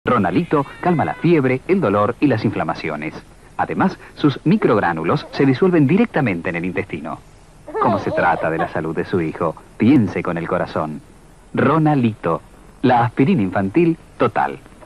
Ronalito calma la fiebre, el dolor y las inflamaciones. Además, sus microgránulos se disuelven directamente en el intestino. Como se trata de la salud de su hijo, piense con el corazón. Ronalito, la aspirina infantil total.